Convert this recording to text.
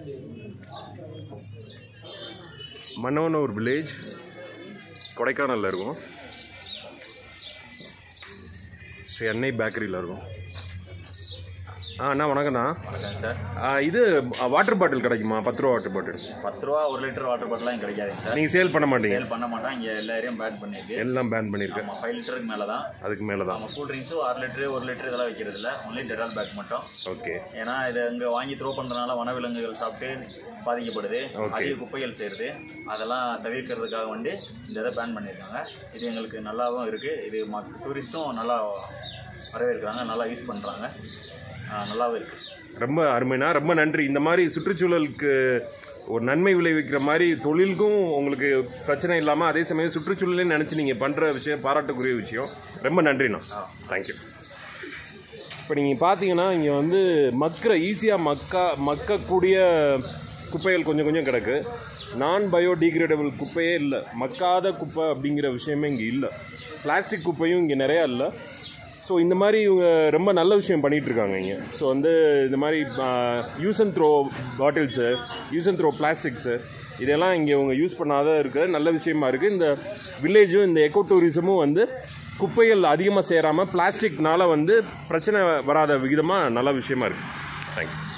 Mannavanur village கொடைக்கானலில் இருக்கும். ஸ்ரீ அன்னை பேக்கரியில் இருக்கும். அண்ணா வணக்கண்ணா. வணக்கம் சார். இது வாட்டர் பாட்டில் கிடைக்குமா? 10 ரூபா வாட்டர் பாட்டில். 10 ரூபா 1 லிட்டர் வாட்டர் பாட்டிலாம் கிடைக்காதுங்க சார். நீங்கள் சேல் பண்ண மாட்டீங்க? சேல் பண்ண மாட்டோம். இங்கே எல்லா ஏரியும் பேன் பண்ணியிருக்கு. எல்லாம் பேன் பண்ணியிருக்கு. 5 லிட்டருக்கு மேலே தான். அதுக்கு மேலே தான். நம்ம கூல் ட்ரிங்க்ஸும் 6 லிட்டரு 1 லிட்டர் இதெல்லாம் வைக்கிறது இல்லை. ஒன்லி டெட்டால் பேக் மட்டும். ஓகே. ஏன்னா இதை இங்கே வாங்கி த்ரோ பண்ணுறதுனால வனவிலங்குகள் சாப்பிட்டு பாதிக்கப்படுது. அதிக குப்பைகள் செய்கிறது. அதெல்லாம் தவிர்க்கிறதுக்காக வந்து இந்த இதை பேன் பண்ணியிருக்காங்க. இது எங்களுக்கு நல்லாவும் இருக்குது. இது டூரிஸ்ட்டும் நல்லா வரவேற்கிறாங்க, நல்லா யூஸ் பண்ணுறாங்க, நல்லாவே இருக்குது. ரொம்ப அருமைனா, ரொம்ப நன்றி. இந்த மாதிரி சுற்றுச்சூழலுக்கு ஒரு நன்மை விளைவிக்கிற மாதிரி தொழிலுக்கும் உங்களுக்கு பிரச்சனை இல்லாமல் அதே சமயம் சுற்றுச்சூழலே நினச்சி நீங்கள் பண்ணுற விஷயம் பாராட்டக்கூடிய விஷயம். ரொம்ப நன்றிண்ணா. தேங்க்யூ. இப்போ நீங்கள் பார்த்தீங்கன்னா இங்கே வந்து ஈஸியாக மக்கக்கூடிய குப்பைகள் கொஞ்சம் கொஞ்சம் கிடக்கு. நான் பயோடிகிரேடபிள் குப்பையே இல்லை. மக்காத குப்பை அப்படிங்கிற விஷயமே இங்கே இல்லை. பிளாஸ்டிக் குப்பையும் இங்கே நிறையா இல்லை. ஸோ இந்த மாதிரி இவங்க ரொம்ப நல்ல விஷயம் பண்ணிகிட்ருக்காங்க இங்கே. ஸோ வந்து இந்த மாதிரி use and throw bottles, use and throw plastics இதெல்லாம் இங்கே இவங்க யூஸ் பண்ணாத இருக்கிறது நல்ல விஷயமா இருக்குது. இந்த வில்லேஜும் இந்த எக்கோ டூரிசமும் வந்து குப்பைகள் அதிகமாக சேராமல் பிளாஸ்டிக்னால் வந்து பிரச்சனை வராத விகிதமாக நல்ல விஷயமா இருக்குது. தேங்க்யூ.